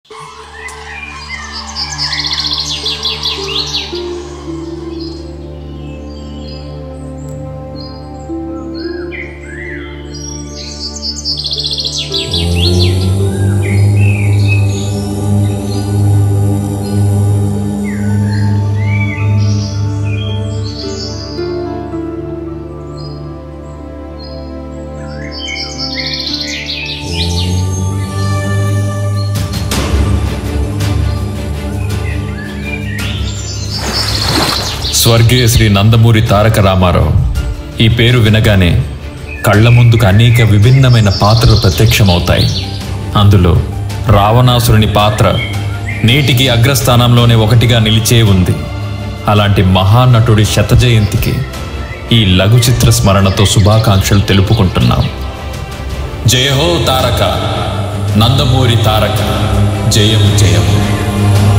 స్వర్గీయ శ్రీ నందమూరి తారక రామారావు ఈ పేరు వినగానే కళ్ల ముందుకు అనేక విభిన్నమైన పాత్రలు ప్రత్యక్షమవుతాయి. అందులో రావణాసురుని పాత్ర నేటికి అగ్రస్థానంలోనే ఒకటిగా నిలిచే ఉంది. అలాంటి మహానటుడి శతజయంతికి ఈ లఘు చిత్ర స్మరణతో శుభాకాంక్షలు తెలుపుకుంటున్నాం. జయ హో తారక, నందమూరి తారక, జయం జయం.